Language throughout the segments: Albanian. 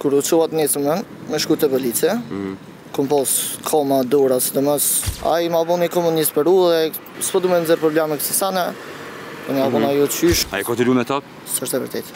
Kur u quat nesëmën, me shku të policia, kum pos koma dora sidomos, ai ma boni komunist për u dhe s'po du me nëzër probleme kësi sana, unë ja bona jo qysh. A i kontrolu me top? S'është e vërtet.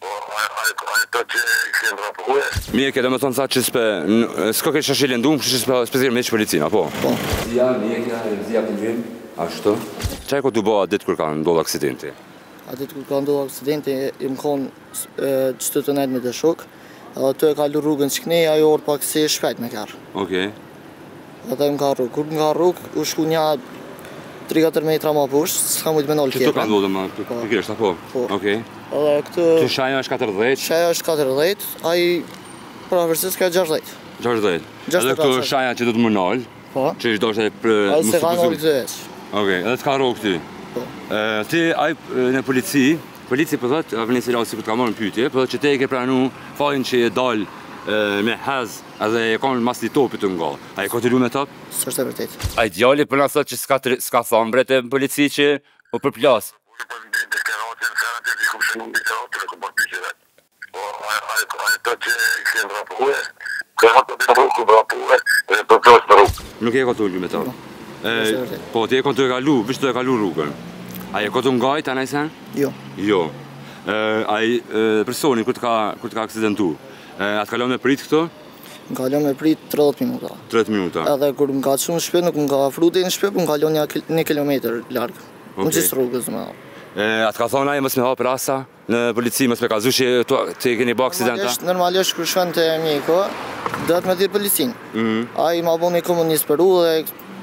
Mirë, ke do me thonë sa që s'ko ke shashi lëndum, që s'pezirë me që policina, po? Po. Zia, mjekja, zia pëndrim, ashtu? Qaj ko të bëha ditë kur ka ndodhë aksidenti? A ditë kur ka ndodhë aksidenti, im konë qëtë të nejtë me të shok, edhe të e kalu rrugën që kënej, ajo orë pak si shpejt me kjarë. Okej. Edhe më ka rrugë. Kur më ka rrugë, u shku nja 3-4 metra ma push, s'ka mujtë me nëllë Që tjetën. të ka ndodhë ma pikrisht, apo? Po. Okej. Edhe këtë... Që shaja është 40? Shaja është 40, ai pravërsis ka 60. 60. Edhe këto shaja që do të më nalë, Po. që ishtë do është e për... Ai se ka nëllë të eq. Okej, edhe të ka rrugë ty. Po. Ti, ai në polici për thotë, a vëni si lau si kur të ka morë në pyetje, për thotë që te e ke pranu fajin që e dalë me hez, edhe e kanë mas një topit të nga. A e kontrolu me top? S'është e vërtet. A i djali për nga thotë që s'ka thonë bre të polici që u përplas. Nuk e kontrolu me top. Po, ti e kontrolu e kalu, vishë të e kalu rrugën. A e kontrolu ngajt, anaj sen? Jo. Jo. A i personi kur të ka aksidentu, atë kalon me prit këto? Më kalon me prit 30 minuta. 30 minuta. Edhe kur më ka qënë shpe, nuk më ka afru dhe në shpe, më kalon 1 kilometër largë. Në gjithë rrugës më da. Atë ka thonë aje mës me hapë rasa në polici, mës me ka zushi të keni bë aksidenta? Normalisht kur shkon të mjeko, do të me thirë policin. Ai ma boni komunist për u dhe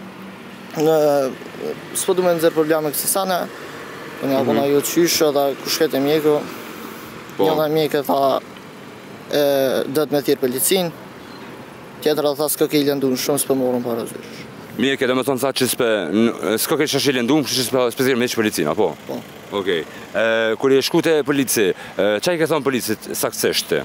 s'po du me nëzër probleme kësi sana, unë ja bona jo qysh edhe kur shket e mjeko, një dhe mjeke tha do të me thirë policin, tjetër dhe tha s'ka ke i lëndun shumë s'po morën para zysh. Mirë, ke do me thonë sa që s'ko ke shashi lëndum, që s'pezirë me që policina, po? Po. Okej. Kur e shku të polici, qaj ke thonë policit saktësisht ti?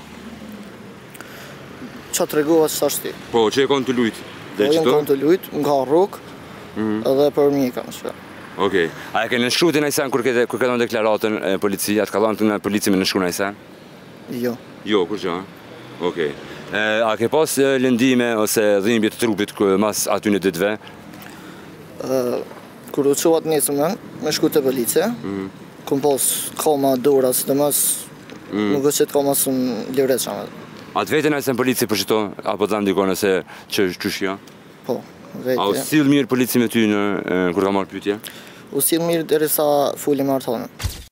Qa të regova që thashti? Po, që e konë të lujtë? Po, jem konë të lujtë, më ka rrugë, edhe për mjeka në shpe. Okej. A e ke në nëshkru të najsen kur ke donë deklaratën polici, atë ka thonë të polici me nëshkru najsen? Jo. Jo, kur që? Okej. A ke pas lëndime ose dhimbje të trupit mas aty në ditëve? Kur u quat nesëmën, me shku të policia, kum pos koma dora sidomos, nuk është që të koma së në livreqa me. Atë vetën a se në polici për qëto, apo të zanë dikone se që shja? Po, vete. A u silë mirë polici me ty kur ka marrë pyetje? U silë mirë dhe sa fulli martonën.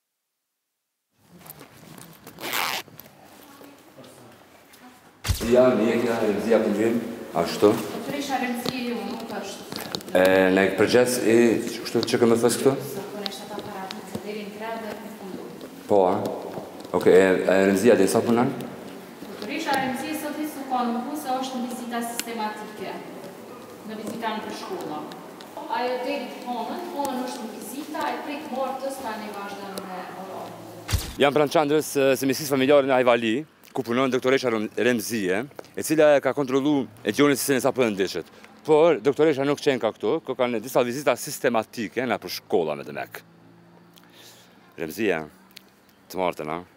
Zia, mjekja, zia pëndrim, ashtu? Doktoresha Remzi ju nuk është. Në e përgjes, kështu që këmë thësë këtu? Zakonisht ata paratnice deri në 3 dhe në fundu. Po, a? Oke, Remzia dhe sa punan? Doktoresha Remzi sot i su konë më se është në vizita sistematike, në vizita në për shkolla. Ajo deri të honën është në vizita, e prik mortës ka një vazhdën me orë. Jam pranë qandrës së mjësisë familjare në Ajvali, ku punon doktoresha Remzie, e cila ka kontrolu e gjonit se në sa për ndishët. Por, doktoresha nuk qenë ka këtu, ku ka në disa vizita sistematike në për shkolla me të mek. Remzie, të martën, a?